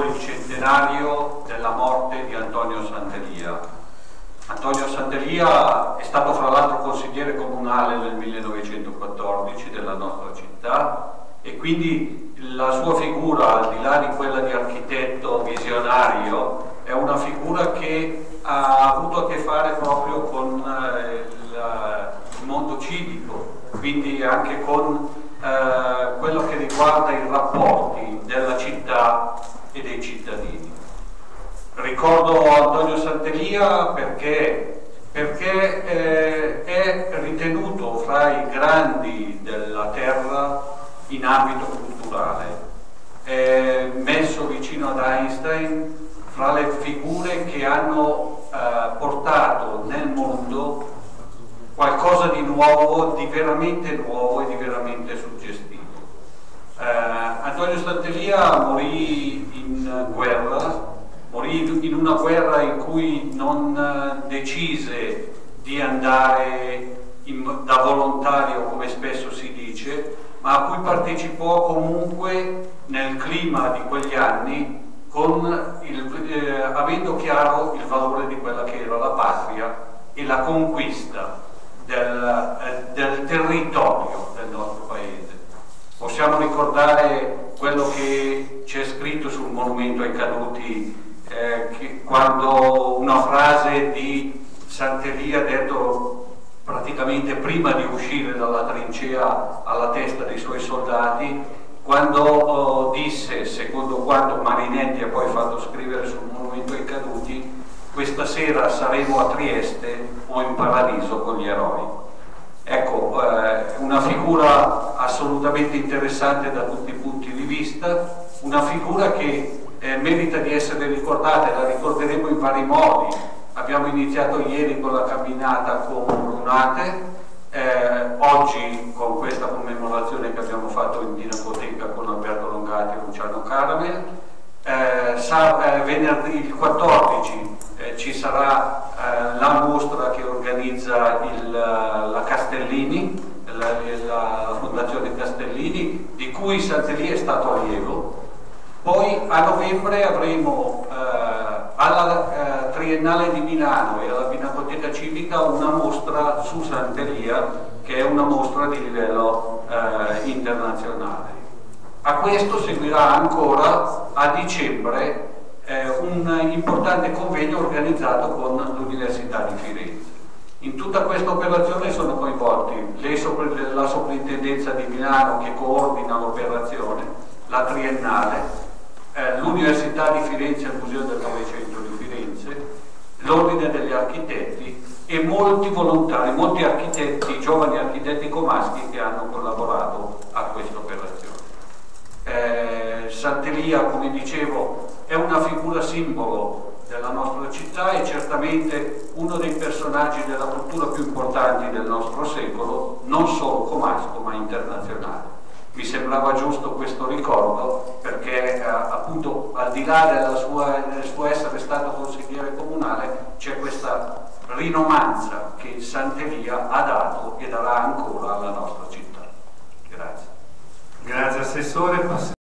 il centenario della morte di Antonio Santelia. Antonio Santelia è stato fra l'altro consigliere comunale nel 1914 della nostra città e quindi la sua figura, al di là di quella di architetto visionario, è una figura che ha avuto a che fare proprio con il mondo civico, quindi anche con quello che riguarda i rapporti della città e dei cittadini. Ricordo Antonio Santelia perché è ritenuto fra i grandi della terra in ambito culturale, è messo vicino ad Einstein fra le figure che hanno portato nel mondo qualcosa di nuovo, di veramente nuovo e di veramente suggestivo. Antonio Santelia morì in guerra, morì in una guerra in cui non decise di andare da volontario, come spesso si dice, ma a cui partecipò comunque nel clima di quegli anni, avendo chiaro il valore di quella che era la patria e la conquista del territorio del nostro paese. Possiamo ricordare quello che c'è scritto sul monumento ai caduti, quando una frase di Santelia detto praticamente prima di uscire dalla trincea alla testa dei suoi soldati, quando disse, secondo quanto Marinetti ha poi fatto scrivere sul monumento ai caduti: questa sera saremo a Trieste o in paradiso con gli eroi. Ecco, una figura assolutamente interessante da tutti i punti di vista, una figura che merita di essere ricordata, e la ricorderemo in vari modi. Abbiamo iniziato ieri con la camminata con Brunate, oggi con questa commemorazione che abbiamo fatto in Pinacoteca con Alberto Longati e Luciano Caramel. Venerdì il 14 ci sarà la mostra che organizza la Castellini, la Fondazione Castellini, di cui Santelia è stato allievo. Poi a novembre avremo alla Triennale di Milano e alla Pinacoteca Civica una mostra su Santelia, che è una mostra di livello internazionale. A questo seguirà ancora a dicembre un importante convegno organizzato con l'Università di Firenze. In tutta questa operazione sono coinvolti la Soprintendenza di Milano, che coordina l'operazione, la Triennale, l'Università di Firenze e il Museo del Novecento di Firenze, l'Ordine degli Architetti e molti volontari, molti architetti, giovani architetti comaschi che hanno collaborato a questa operazione. Santelia, come dicevo, è una figura simbolo della nostra città e certamente uno dei personaggi della cultura più importanti del nostro secolo, non solo comasco ma internazionale. Mi sembrava giusto questo ricordo perché appunto al di là del suo essere stato consigliere comunale c'è questa rinomanza che Santelia ha dato e darà ancora alla nostra città. Grazie. Grazie Assessore.